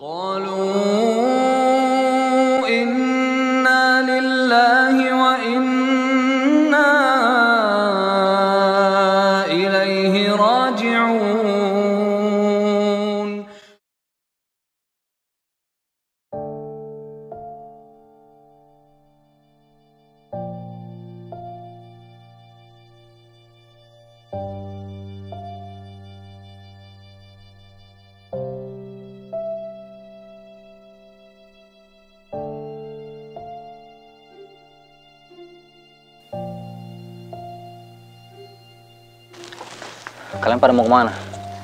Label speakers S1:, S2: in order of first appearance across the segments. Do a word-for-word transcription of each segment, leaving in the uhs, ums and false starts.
S1: قالوا إنا لله وإنا إليه راجعون.
S2: Kalian pada mau kemana?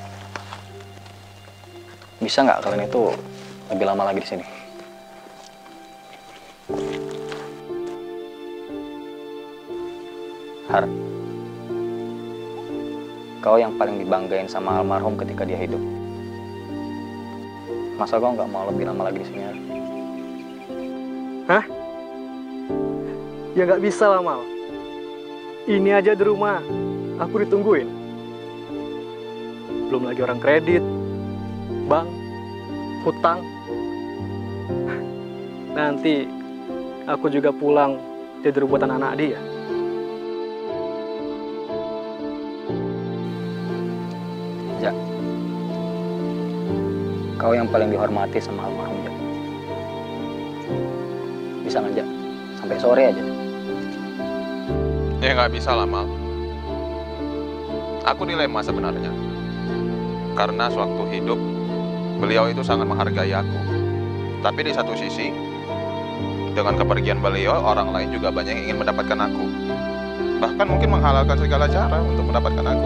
S2: Bisa nggak kalian itu lebih lama lagi di sini? Har, kau yang paling dibanggain sama almarhum ketika dia hidup. Masa kau nggak mau lebih lama lagi di sini, Har?
S3: Hah? Ya nggak bisa lah, Mal. Ini aja di rumah aku ditungguin. Belum lagi orang kredit, bank, hutang. Nanti aku juga pulang jadi rebutan anak dia.
S2: Ja, kau yang paling dihormati sama almarhum, Ja. Bisa nggak, Ja? Sampai sore aja.
S4: Ya nggak bisa lah, Mal. Aku dilema sebenarnya. Karena sewaktu hidup, beliau itu sangat menghargai aku. Tapi di satu sisi, dengan kepergian beliau, orang lain juga banyak yang ingin mendapatkan aku. Bahkan mungkin menghalalkan segala cara untuk mendapatkan aku.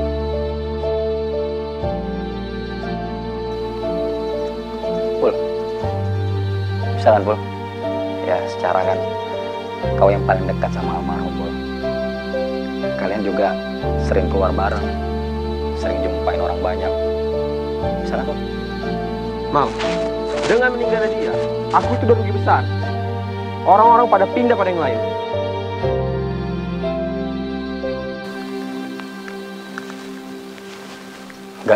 S2: Pul, bisa kan, Pul? Ya, secara kan, kau yang paling dekat sama almarhum, Pul. Kalian juga sering keluar bareng, sering jumpain orang banyak. Bisa kan, Pul?
S3: Mal, dengan meninggalnya dia, aku itu udah rugi besar. Orang-orang pada pindah pada yang lain.
S2: Enggak.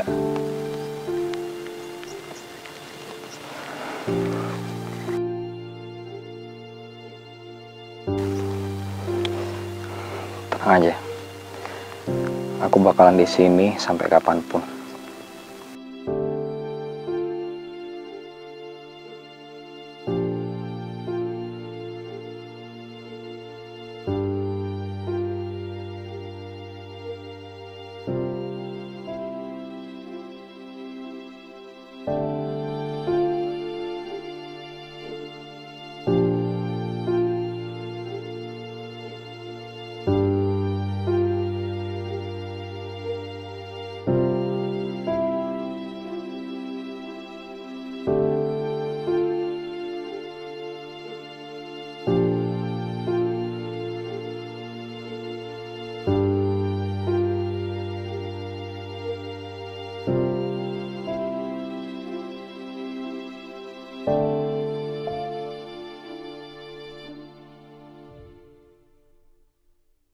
S2: Tenang aja. Aku bakalan di sini sampai kapanpun.